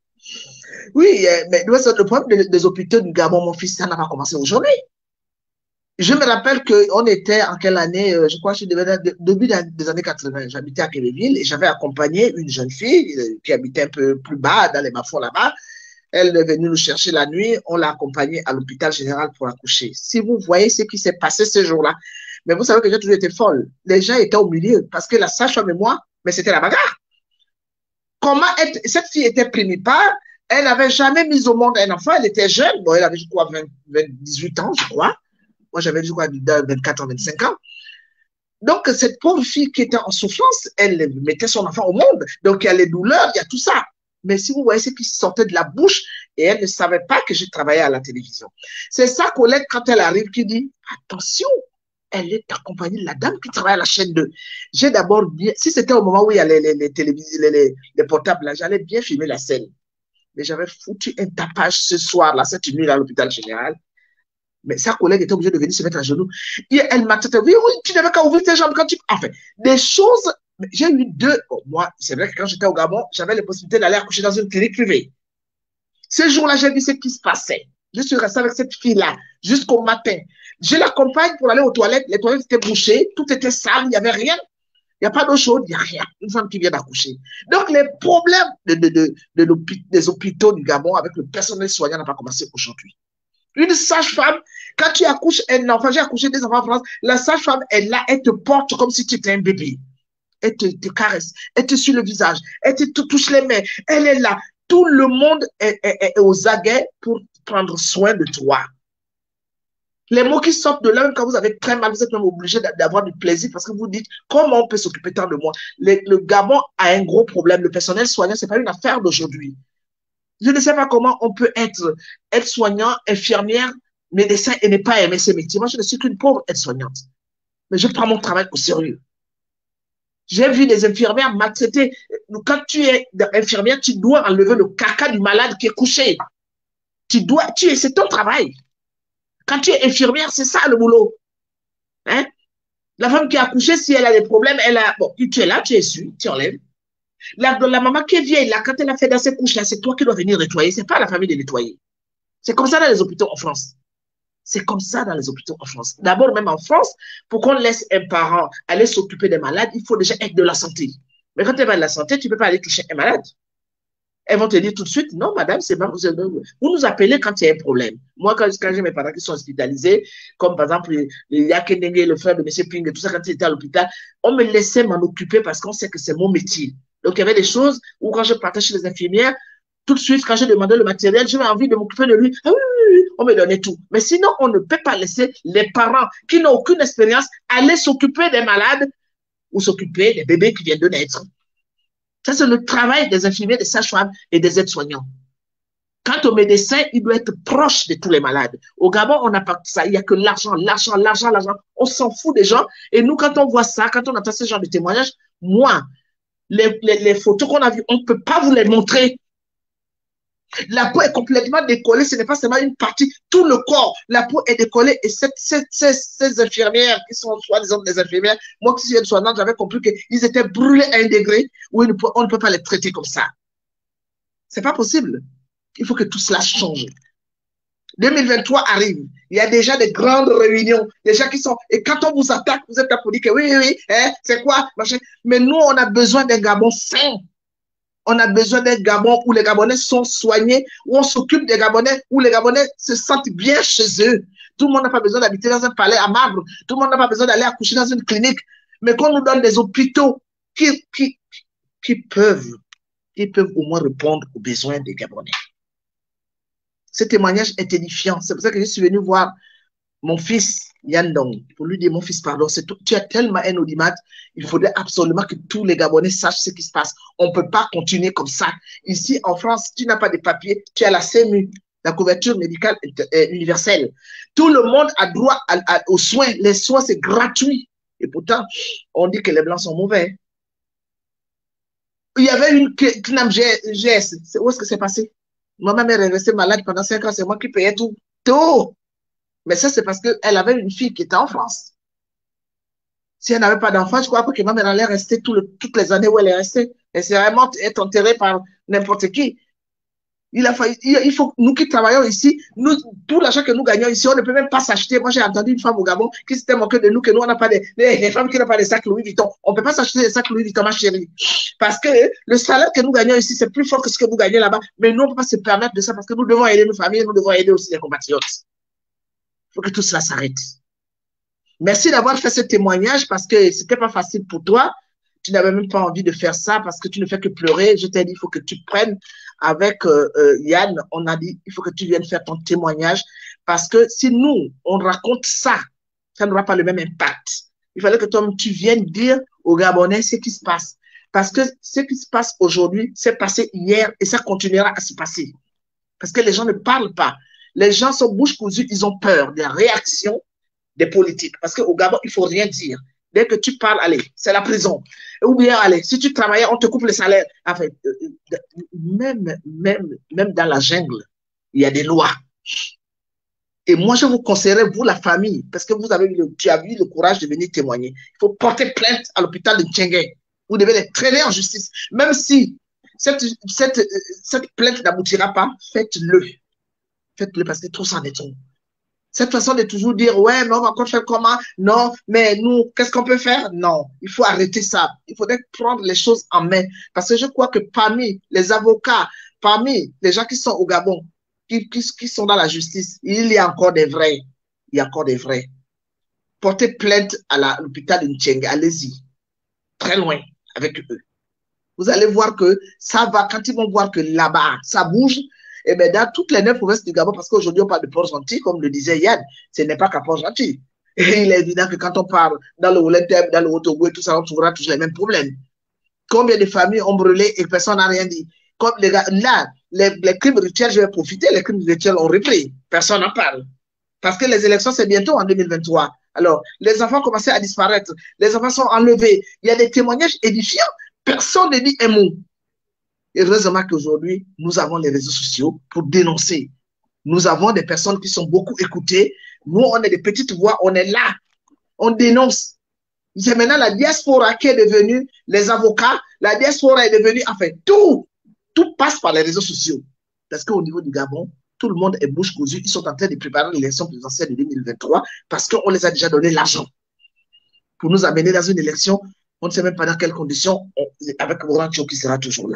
Oui, mais le problème des, des hôpitaux du Gabon, mon fils, ça n'a pas commencé aujourd'hui. Je me rappelle qu'on était en quelle année, je crois que je devais être début des années quatre-vingt. J'habitais à Kéléville et j'avais accompagné une jeune fille qui habitait un peu plus bas, dans les bas-fonds là-bas. Elle est venue nous chercher la nuit, on l'a accompagnée à l'hôpital général pour accoucher. Si vous voyez ce qui s'est passé ce jour-là, mais vous savez que j'ai toujours été folle. Les gens étaient au milieu parce que la sage-femme et moi, mais c'était la bagarre. Comment être, cette fille était primipare, elle n'avait jamais mis au monde un enfant, elle était jeune, bon, elle avait, je crois, vingt, vingt, dix-huit ans, je crois. Moi, j'avais, je crois, vingt-quatre ans, vingt-cinq ans. Donc, cette pauvre fille qui était en souffrance, elle mettait son enfant au monde. Donc, il y a les douleurs, il y a tout ça. Mais si vous voyez ce qui sortait de la bouche, et elle ne savait pas que je travaillais à la télévision. C'est ça, Colette, quand elle arrive, qui dit, attention, elle est accompagnée de la dame qui travaille à la chaîne deux. J'ai d'abord bien, si c'était au moment où il y a les, les, les télévisions, les, les, les portables, là, j'allais bien filmer la scène. Mais j'avais foutu un tapage ce soir, là, cette nuit, à l'hôpital général. Mais sa collègue était obligée de venir se mettre à genoux. Et elle m'a dit, oui, oui, tu n'avais qu'à ouvrir tes jambes quand tu... Enfin, des choses... J'ai eu deux... Oh, moi, c'est vrai que quand j'étais au Gabon, j'avais la possibilité d'aller accoucher dans une clinique privée. Ce jour-là, j'ai vu ce qui se passait. Je suis restée avec cette fille-là jusqu'au matin. Je l'accompagne pour aller aux toilettes. Les toilettes étaient bouchées, tout était sale, il n'y avait rien. Il n'y a pas d'eau chaude, il n'y a rien. Une femme qui vient d'accoucher. Donc, les problèmes de, de, de, de des hôpitaux du Gabon avec le personnel soignant n'ont pas commencé aujourd'hui. Une sage-femme, quand tu accouches un enfant, j'ai accouché des enfants en France, la sage-femme est là, elle te porte comme si tu étais un bébé. Elle te, te caresse, elle te suit le visage, elle te, te touche les mains, elle est là. Tout le monde est, est, est aux aguets pour prendre soin de toi. Les mots qui sortent de là, même quand vous avez très mal, vous êtes même obligé d'avoir du plaisir parce que vous dites comment on peut s'occuper tant de moi. Le, le Gabon a un gros problème. Le personnel soignant, ce n'est pas une affaire d'aujourd'hui. Je ne sais pas comment on peut être aide-soignant, infirmière, médecin et ne pas aimer ce métier. Moi, je ne suis qu'une pauvre aide-soignante. Mais je prends mon travail au sérieux. J'ai vu des infirmières maltraitées. Quand tu es infirmière, tu dois enlever le caca du malade qui est couché. Tu dois, tu es, c'est ton travail. Quand tu es infirmière, c'est ça le boulot. Hein? La femme qui a accouché, si elle a des problèmes, elle a, bon, tu es là, tu es su, tu enlèves. La, la maman qui est vieille, là, quand elle a fait dans ses couches, là, c'est toi qui dois venir nettoyer, c'est pas la famille de nettoyer. C'est comme ça dans les hôpitaux en France. C'est comme ça dans les hôpitaux en France. D'abord, même en France, pour qu'on laisse un parent aller s'occuper des malades, il faut déjà être de la santé. Mais quand tu vas de la santé, tu ne peux pas aller toucher un malade. Elles vont te dire tout de suite, non, madame, c'est pas vous. Vous nous appelez quand il y a un problème. Moi, quand, quand j'ai mes parents qui sont hospitalisés, comme par exemple, il y a Kenenge, le frère de M. Ping, et tout ça, quand il était à l'hôpital, on me laissait m'en occuper parce qu'on sait que c'est mon métier. Donc, il y avait des choses où quand je partais chez les infirmières, tout de suite, quand je demandais le matériel, j'avais envie de m'occuper de lui. Ah oui, oui, oui, on me donnait tout. Mais sinon, on ne peut pas laisser les parents qui n'ont aucune expérience aller s'occuper des malades ou s'occuper des bébés qui viennent de naître. Ça, c'est le travail des infirmiers, des sages-femmes et des aides-soignants. Quant au médecin, il doit être proche de tous les malades. Au Gabon, on n'a pas ça. Il n'y a que l'argent, l'argent, l'argent, l'argent. On s'en fout des gens. Et nous, quand on voit ça, quand on entend ce genre de témoignages, moi, les, les, les photos qu'on a vues, on ne peut pas vous les montrer. La peau est complètement décollée, ce n'est pas seulement une partie, tout le corps, la peau est décollée et cette, cette, ces, ces infirmières qui sont soi-disant des infirmières, moi qui suis une soignante, j'avais compris qu'ils étaient brûlés à un degré où on ne peut pas les traiter comme ça. C'est pas possible. Il faut que tout cela change. deux mille vingt-trois arrive, il y a déjà des grandes réunions, des gens qui sont, et quand on vous attaque, vous êtes là pour dire que oui, oui, oui, hein, c'est quoi, machin. Mais nous, on a besoin d'un Gabon sain. On a besoin d'un Gabon où les Gabonais sont soignés, où on s'occupe des Gabonais, où les Gabonais se sentent bien chez eux. Tout le monde n'a pas besoin d'habiter dans un palais à marbre. Tout le monde n'a pas besoin d'aller accoucher dans une clinique. Mais qu'on nous donne des hôpitaux qui, qui, qui, peuvent, qui peuvent au moins répondre aux besoins des Gabonais. Ce témoignage est édifiant. C'est pour ça que je suis venu voir mon fils, Yandong, pour lui dire, mon fils, pardon, tu as tellement un audimat, il faudrait absolument que tous les Gabonais sachent ce qui se passe. On ne peut pas continuer comme ça. Ici, en France, tu n'as pas de papier, tu as la C M U, la couverture médicale universelle. Tout le monde a droit à, à, aux soins. Les soins, c'est gratuit. Et pourtant, on dit que les Blancs sont mauvais. Il y avait une C N A M G S. Où est-ce que c'est passé? Moi, ma mère est restée malade pendant cinq ans, c'est moi qui payais tout. Tout. Mais ça, c'est parce qu'elle avait une fille qui était en France. Si elle n'avait pas d'enfant, je crois que ma mère allait rester tout le, toutes les années où elle est restée. Elle s'est vraiment être enterrée par n'importe qui. Il, a fallu, il, il faut, nous qui travaillons ici, nous, tout l'argent que nous gagnons ici, on ne peut même pas s'acheter. Moi, j'ai entendu une femme au Gabon qui s'était moquée de nous, que nous, on n'a pas des, les femmes qui n'ont pas des sacs Louis Vuitton. On ne peut pas s'acheter des sacs Louis Vuitton, ma chérie. Parce que le salaire que nous gagnons ici, c'est plus fort que ce que vous gagnez là-bas. Mais nous, on ne peut pas se permettre de ça parce que nous devons aider nos familles, nous devons aider aussi les compatriotes. Il faut que tout cela s'arrête. Merci d'avoir fait ce témoignage parce que ce n'était pas facile pour toi. Tu n'avais même pas envie de faire ça parce que tu ne fais que pleurer. Je t'ai dit, il faut que tu prennes avec euh, euh, Yann. On a dit, il faut que tu viennes faire ton témoignage parce que si nous, on raconte ça, ça n'aura pas le même impact. Il fallait que toi, tu viennes dire aux Gabonais ce qui se passe. Parce que ce qui se passe aujourd'hui, c'est passé hier et ça continuera à se passer. Parce que les gens ne parlent pas. Les gens sont bouche cousue, ils ont peur des réactions des politiques. Parce qu'au Gabon, il ne faut rien dire. Dès que tu parles, allez, c'est la prison. Ou bien, allez, si tu travaillais, on te coupe le salaire. Enfin, même, même, même dans la jungle, il y a des lois. Et moi, je vous conseillerais, vous, la famille, parce que vous avez eu le, tu as eu le courage de venir témoigner. Il faut porter plainte à l'hôpital de Tchengué. Vous devez les traîner en justice. Même si cette, cette, cette plainte n'aboutira pas, faites-le. Faites-le parce que trop ça en est trop. Cette façon de toujours dire, ouais, mais on va encore faire comment? Non, mais nous, qu'est-ce qu'on peut faire? Non, il faut arrêter ça. Il faudrait prendre les choses en main. Parce que je crois que parmi les avocats, parmi les gens qui sont au Gabon, qui, qui, qui sont dans la justice, il y a encore des vrais. Il y a encore des vrais. Portez plainte à l'hôpital de Ntcheng, allez-y. Très loin avec eux. Vous allez voir que ça va, quand ils vont voir que là-bas, ça bouge, et bien dans toutes les neuf provinces du Gabon, parce qu'aujourd'hui on parle de Port-Gentil, comme le disait Yann, ce n'est pas qu'à Port-Gentil. Et il est évident que quand on parle dans le Oulentem, dans le Haut-Togo et tout ça, on trouvera toujours les mêmes problèmes. Combien de familles ont brûlé et personne n'a rien dit? Comme les gars, là, les, les crimes rituels, je vais profiter, les crimes rituels ont repris. Personne n'en parle. Parce que les élections, c'est bientôt en deux mille vingt-trois. Alors, les enfants commencent à disparaître. Les enfants sont enlevés. Il y a des témoignages édifiants. Personne ne dit un mot. Et heureusement qu'aujourd'hui, nous avons les réseaux sociaux pour dénoncer. Nous avons des personnes qui sont beaucoup écoutées. Nous, on est des petites voix, on est là. On dénonce. C'est maintenant la diaspora qui est devenue les avocats. La diaspora est devenue, enfin, tout. Tout passe par les réseaux sociaux. Parce qu'au niveau du Gabon, tout le monde est bouche cousue. Ils sont en train de préparer l'élection présidentielle de deux mille vingt-trois parce qu'on les a déjà donné l'argent pour nous amener dans une élection. On ne sait même pas dans quelles conditions, on, avec Morancho qui sera toujours là.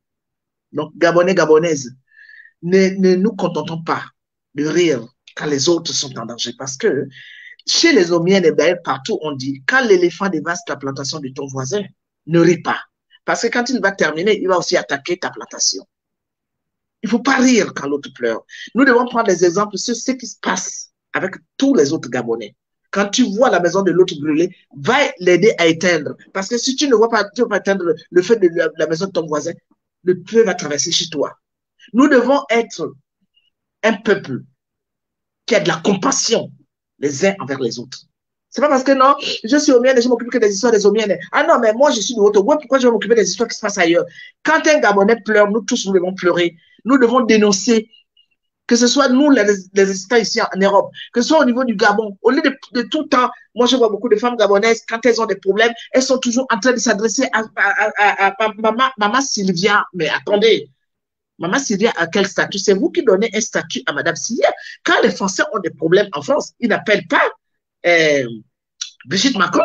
Donc, Gabonais, Gabonaises, ne, ne nous contentons pas de rire quand les autres sont en danger. Parce que chez les Omiennes et d'ailleurs partout, on dit, quand l'éléphant dévaste la plantation de ton voisin, ne ris pas. Parce que quand il va terminer, il va aussi attaquer ta plantation. Il ne faut pas rire quand l'autre pleure. Nous devons prendre des exemples sur ce qui se passe avec tous les autres Gabonais. Quand tu vois la maison de l'autre brûler, va l'aider à éteindre. Parce que si tu ne vois pas, tu ne vas pas éteindre le feu de la, la maison de ton voisin, le feu va traverser chez toi. Nous devons être un peuple qui a de la compassion les uns envers les autres. C'est pas parce que non, je suis Omienne et je m'occupe que des histoires des Omiennes. Ah non, mais moi je suis de Haut-Togo, pourquoi je vais m'occuper des histoires qui se passent ailleurs? Quand un Gabonais pleure, nous tous nous devons pleurer. Nous devons dénoncer. Que ce soit nous, les, les résistants ici en Europe, que ce soit au niveau du Gabon, au lieu de, de tout le temps, moi je vois beaucoup de femmes gabonaises, quand elles ont des problèmes, elles sont toujours en train de s'adresser à, à, à, à, à maman, maman Sylvia. Mais attendez, maman Sylvia a quel statut? C'est vous qui donnez un statut à madame Sylvia. Quand les Français ont des problèmes en France, ils n'appellent pas euh, Brigitte Macron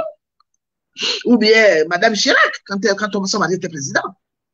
ou bien madame Chirac, quand, quand son mari était président.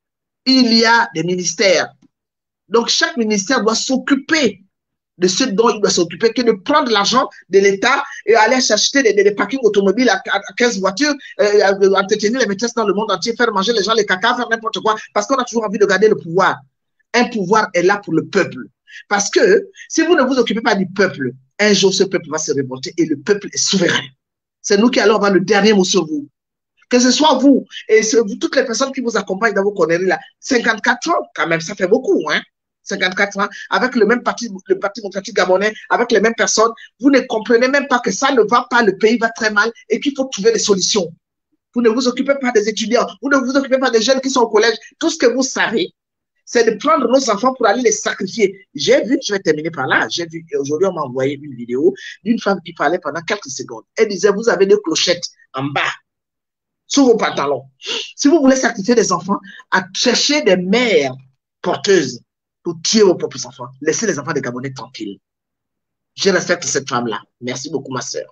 Il y a des ministères. Donc, chaque ministère doit s'occuper de ce dont il doit s'occuper, que de prendre l'argent de l'État et aller s'acheter des, des, des parkings automobiles à, à quinze voitures, euh, entretenir les maîtresses dans le monde entier, faire manger les gens les caca, faire n'importe quoi, parce qu'on a toujours envie de garder le pouvoir. Un pouvoir est là pour le peuple. Parce que si vous ne vous occupez pas du peuple, un jour ce peuple va se révolter et le peuple est souverain. C'est nous qui allons avoir le dernier mot sur vous. Que ce soit vous et ce, toutes les personnes qui vous accompagnent dans vos conneries là, cinquante-quatre ans, quand même, ça fait beaucoup, hein. cinquante-quatre ans, avec le même parti, le Parti démocratique gabonais, avec les mêmes personnes, vous ne comprenez même pas que ça ne va pas, le pays va très mal et qu'il faut trouver des solutions. Vous ne vous occupez pas des étudiants, vous ne vous occupez pas des jeunes qui sont au collège. Tout ce que vous savez, c'est de prendre nos enfants pour aller les sacrifier. J'ai vu, je vais terminer par là, j'ai vu, aujourd'hui on m'a envoyé une vidéo d'une femme qui parlait pendant quelques secondes. Elle disait, vous avez des clochettes en bas, sous vos pantalons. Si vous voulez sacrifier des enfants, à chercher des mères porteuses pour tuer vos propres enfants. Laissez les enfants des Gabonais tranquilles. Je respecte cette femme-là. Merci beaucoup, ma sœur.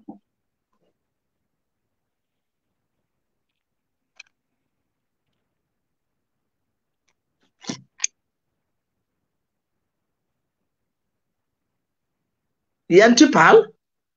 Yann, tu parles?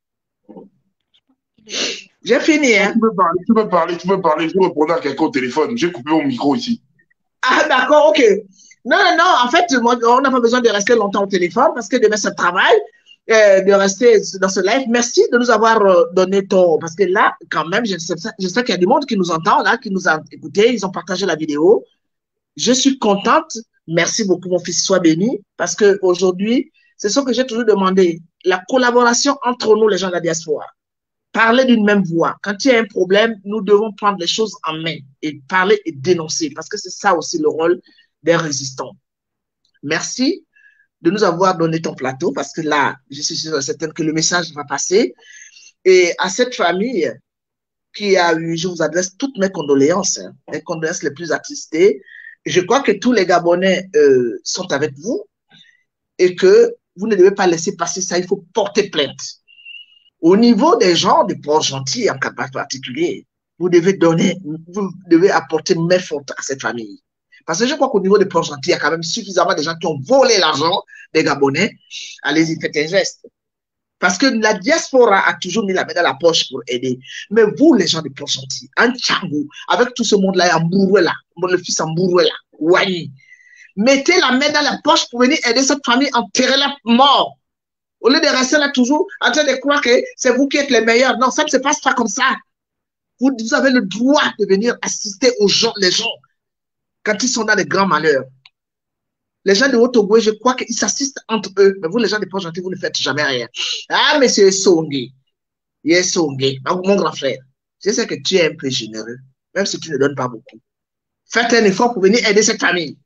J'ai fini, hein? Tu peux parler, tu peux parler, tu peux parler. Je répondais à quelqu'un au téléphone. J'ai coupé mon micro ici. Ah, d'accord, ok. Non, non, non, en fait, on n'a pas besoin de rester longtemps au téléphone parce que demain, c'est le travail, euh, de rester dans ce live. Merci de nous avoir donné ton... Parce que là, quand même, je sais, je sais qu'il y a du monde qui nous entend, là, qui nous a écoutés, ils ont partagé la vidéo. Je suis contente. Merci beaucoup, mon fils, sois béni. Parce qu'aujourd'hui, c'est ce que j'ai toujours demandé. La collaboration entre nous, les gens de la diaspora. Parler d'une même voix. Quand il y a un problème, nous devons prendre les choses en main et parler et dénoncer. Parce que c'est ça aussi le rôle des résistants. Merci de nous avoir donné ton plateau parce que là, je suis certaine que le message va passer. Et à cette famille qui a eu, je vous adresse toutes mes condoléances, hein, mes condoléances les plus attristées. je crois que tous les Gabonais euh, sont avec vous et que vous ne devez pas laisser passer ça, il faut porter plainte. Au niveau des gens de Port-Gentil, en cas particulier, vous devez donner, vous devez apporter main forte à cette famille. Parce que je crois qu'au niveau de Port-Gentil, il y a quand même suffisamment de gens qui ont volé l'argent des Gabonais. Allez-y, faites un geste. Parce que la diaspora a toujours mis la main dans la poche pour aider. Mais vous, les gens de Port-Gentil, en Tchangou, avec tout ce monde-là, en Mbouroué le fils en Mbouroué Wani, mettez la main dans la poche pour venir aider cette famille, enterrer la mort. Au lieu de rester là toujours en train de croire que c'est vous qui êtes les meilleurs. Non, ça ne se passe pas comme ça. Vous, vous avez le droit de venir assister aux gens, les gens, quand ils sont dans des grands malheurs. Les gens de Haut-Togo, je crois qu'ils s'assistent entre eux. Mais vous, les gens de Port-Gentil, vous ne faites jamais rien. Ah, monsieur Songé, yes, Songé, mon grand frère, je sais que tu es un peu généreux, même si tu ne donnes pas beaucoup. Faites un effort pour venir aider cette famille.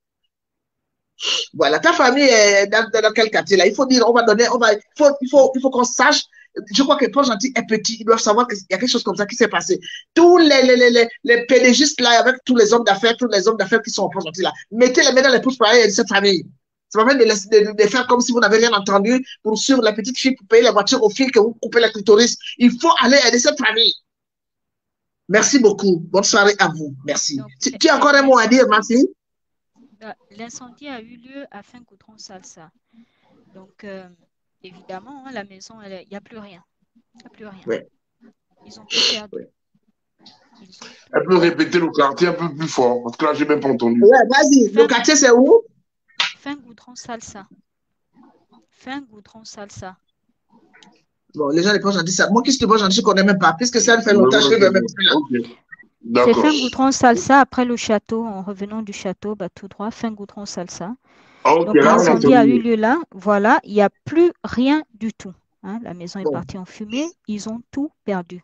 Voilà, ta famille est dans, dans quel quartier là? Il faut dire, on va donner, on va, il faut, il faut, il faut qu'on sache. Je crois que Port-Gentil est petit, ils doivent savoir qu'il y a quelque chose comme ça qui s'est passé. Tous les, les, les, les pédégistes là, avec tous les hommes d'affaires, tous les hommes d'affaires qui sont au Port-Gentil là, mettez les mains dans les pouces pour aller aider cette famille. C'est pas même de, de, de faire comme si vous n'avez rien entendu pour suivre la petite fille, pour payer la voiture aux filles que vous coupez la clitoris. Il faut aller aider cette famille. Merci beaucoup. Bonne soirée à vous. Merci. Donc, tu, tu as encore un mot à dire, Marcy? L'incendie a eu lieu à Fingoutron Salsa. Donc, euh, évidemment, hein, la maison, il n'y a plus rien. Il n'y a plus rien. Ouais. Ils ont tout perdu. Ouais. Ils ont tout Elle peut répéter le quartier un peu plus fort, parce que là, je n'ai même pas entendu. Ouais, vas-y. Le quartier, c'est où? Fingoutron Salsa. Fingoutron Salsa. Bon, les gens de Port-Gentil, ça. Moi qui suis de Port-Gentil, je ne connais même pas, puisque ça fait longtemps que je ne vais même plus là. Okay. C'est Fingoutron Salsa, après le château, en revenant du château, bah, tout droit, Fingoutron Salsa. Okay, donc l'incendie a eu lieu là, voilà, il n'y a plus rien du tout. Hein, la maison est bon. partie en fumée, ils ont tout perdu.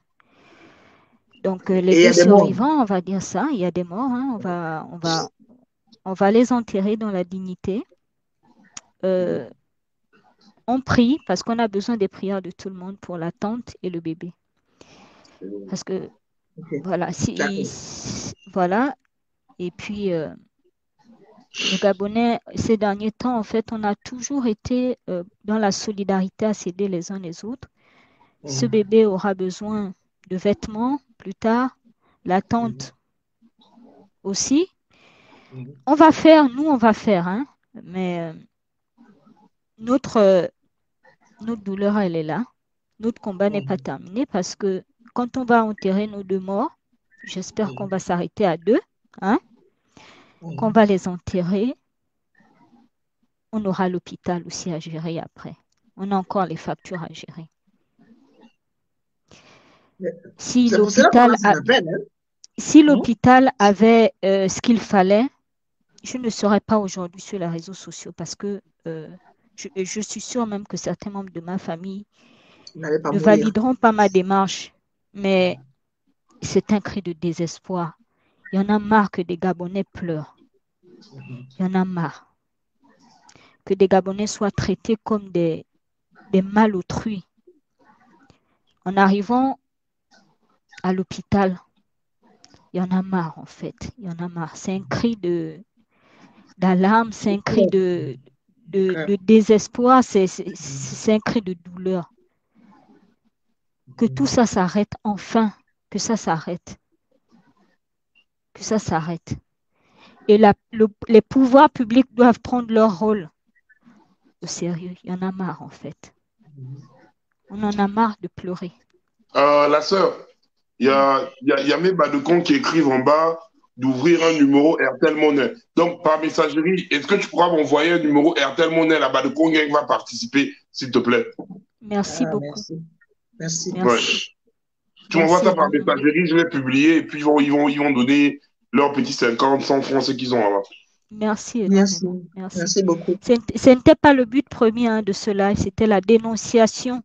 Donc euh, les deux survivants, on va dire ça, il y a des morts, hein, on, va, on, va, on va les enterrer dans la dignité. Euh, on prie, parce qu'on a besoin des prières de tout le monde pour la tante et le bébé. Parce que, okay. voilà, si, voilà, et puis... Euh, le Gabonais, ces derniers temps, en fait, on a toujours été euh, dans la solidarité à s'aider les uns les autres. Mmh. Ce bébé aura besoin de vêtements plus tard, la tante mmh. aussi. Mmh. On va faire, nous, on va faire, hein, mais euh, notre, euh, notre douleur, elle est là. Notre combat mmh. n'est pas terminé parce que quand on va enterrer nos deux morts, j'espère mmh. qu'on va s'arrêter à deux, hein, mmh. qu'on va les enterrer. On aura l'hôpital aussi à gérer après. On a encore les factures à gérer. Si l'hôpital a... hein? si l'hôpital avait euh, ce qu'il fallait, je ne serais pas aujourd'hui sur les réseaux sociaux parce que euh, je, je suis sûre même que certains membres de ma famille ne mourir. valideront pas ma démarche. Mais c'est un cri de désespoir. Il y en a marre que des Gabonais pleurent. Il y en a marre que des Gabonais soient traités comme des, des malautrus. En arrivant à l'hôpital, il y en a marre en fait. Il y en a marre. C'est un cri de d'alarme, c'est un cri de, de, de désespoir, c'est, c'est, c'est un cri de douleur. Que tout ça s'arrête enfin, que ça s'arrête. Que ça s'arrête. Et la, le, les pouvoirs publics doivent prendre leur rôle au sérieux. Il y en a marre en fait. On en a marre de pleurer. Euh, la sœur, il y a, y a, y a mes Badekon qui écrivent en bas d'ouvrir un numéro Airtel Money. Donc, par messagerie, est-ce que tu pourras m'envoyer un numéro Airtel Money là-bas de Badekon qui va participer, s'il te plaît? Merci ah, beaucoup. Merci. Merci. Ouais. Tu m'envoies ça par messagerie, je vais publier et puis ils vont, ils vont, ils vont donner leurs petits cinquante, cent francs, ce qu'ils ont là-bas. Merci. Merci. Merci. Merci beaucoup. Ce n'était pas le but premier hein, de cela, c'était la dénonciation.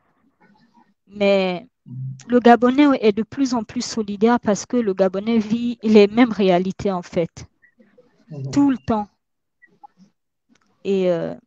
Mais le Gabonais est de plus en plus solidaire parce que le Gabonais vit les mêmes réalités en fait, mmh. tout le temps. Et euh,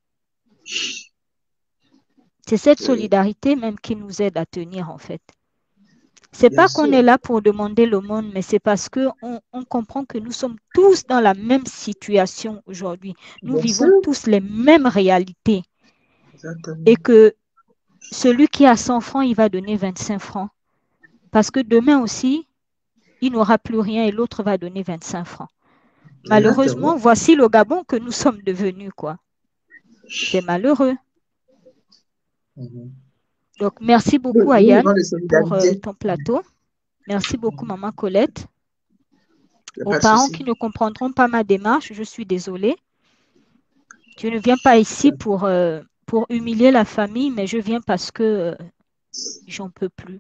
c'est cette solidarité même qui nous aide à tenir en fait. C'est Bien pas qu'on sûr. est là pour demander l'aumône, mais c'est parce que on, on comprend que nous sommes tous dans la même situation aujourd'hui. Nous Bien sûr. vivons tous les mêmes réalités. Exactement. Et que celui qui a cent francs, il va donner vingt-cinq francs. Parce que demain aussi, il n'aura plus rien et l'autre va donner vingt-cinq francs. Malheureusement, Exactement. voici le Gabon que nous sommes devenus, quoi. C'est malheureux. Mhm. Donc, merci Nous, beaucoup, nous Ayane, vivons de pour euh, solidarité. ton plateau. Merci beaucoup, Maman Colette. Il n'y a Aux pas de parents souci. qui ne comprendront pas ma démarche, je suis désolée. Je ne viens pas ici pour, euh, pour humilier la famille, mais je viens parce que euh, j'en peux plus.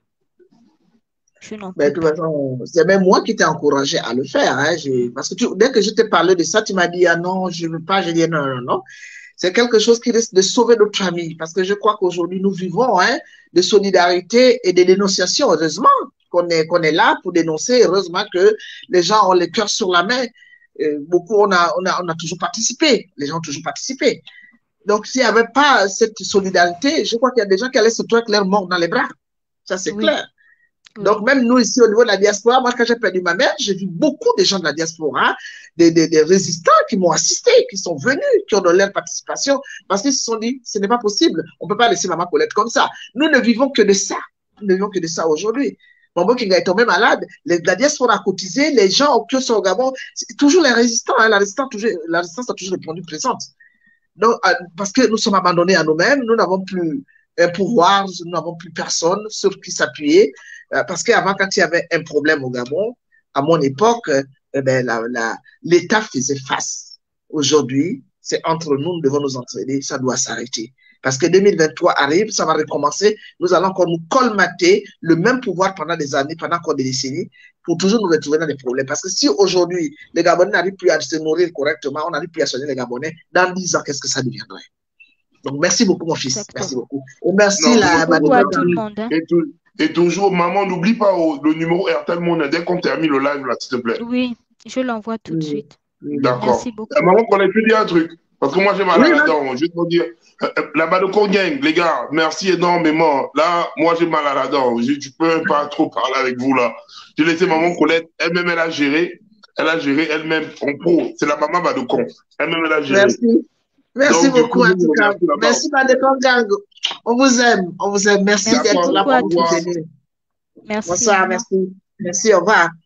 Je n'en Mais peux de toute plus. façon, c'est même moi qui t'ai encouragé à le faire. Hein. J'ai- Parce que tu- dès que je t'ai parlé de ça, tu m'as dit, ah non, je ne veux pas. J'ai dit, non, non, non. C'est quelque chose qui risque de sauver notre famille. Parce que je crois qu'aujourd'hui, nous vivons hein, de solidarité et de dénonciation. Heureusement qu'on est, qu'on est là pour dénoncer. Heureusement que les gens ont le cœur sur la main. Euh, beaucoup, on a, on, a, on a toujours participé. Les gens ont toujours participé. Donc, s'il n'y avait pas cette solidarité, je crois qu'il y a des gens qui allaient se trouver leur mort dans les bras. Ça, c'est Oui, clair. oui. Donc, même nous, ici, au niveau de la diaspora, moi, quand j'ai perdu ma mère, j'ai vu beaucoup de gens de la diaspora, des, des, des résistants qui m'ont assisté, qui sont venus, qui ont donné leur participation, parce qu'ils se sont dit, ce n'est pas possible, on ne peut pas laisser Maman Colette comme ça. Nous ne vivons que de ça. Nous ne vivons que de ça aujourd'hui. Maman Kinga est tombé malade, les, la diaspora a cotisé, les gens au cœur au Gabon, c'est toujours les résistants, hein, la, résistance, toujours, la résistance a toujours répondu présente. Donc, euh, parce que nous sommes abandonnés à nous-mêmes, nous n'avons plus un pouvoir, nous n'avons plus personne sur qui s'appuyer. Euh, parce qu'avant, quand il y avait un problème au Gabon, à mon époque, euh, eh ben, la, la, l'État faisait face. Aujourd'hui, c'est entre nous, nous devons nous entraider, ça doit s'arrêter. Parce que deux mille vingt-trois arrive, ça va recommencer, nous allons encore nous colmater le même pouvoir pendant des années, pendant encore des décennies, pour toujours nous retrouver dans des problèmes. Parce que si aujourd'hui, les Gabonais n'arrivent plus à se nourrir correctement, on n'arrive plus à soigner les Gabonais, dans dix ans, qu'est-ce que ça deviendrait? Donc, merci beaucoup, mon fils. Merci Exactement. beaucoup. Et merci, Non, la Merci beaucoup à toujours, tout le monde. Hein. et, tout- et toujours, maman, n'oublie pas oh, le numéro Airtel Money dès qu'on termine le live, là, s'il te plaît. Oui, je l'envoie tout de Oui, suite. oui, D'accord. Merci Euh, beaucoup. maman, qu'on ait pu dire un truc. Parce que moi, j'ai mal oui, à la non, dent. Juste pour dire, euh, euh, la Badoko Gang, les gars, merci énormément. Là, moi, j'ai mal à la dent. Je ne peux même pas trop parler avec vous, là. J'ai laissé maman Colette. Elle-même, elle a géré. Elle a géré elle-même en pro. C'est la maman Badoko. Elle-même, elle a géré. merci. Merci Donc, du beaucoup, coup, en je tout vous cas. remercie là-bas. Merci, Badekon Gang. On vous aime. On vous aime. Merci Merci d'être D'accord, là beaucoup à pour nous au revoir. tous. soutenir. Merci. Au Bonsoir, revoir. merci. Merci, au revoir.